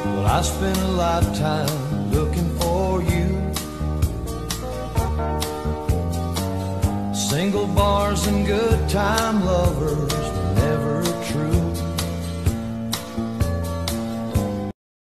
Well, I spent a lifetime looking for you. Single bars and good time lovers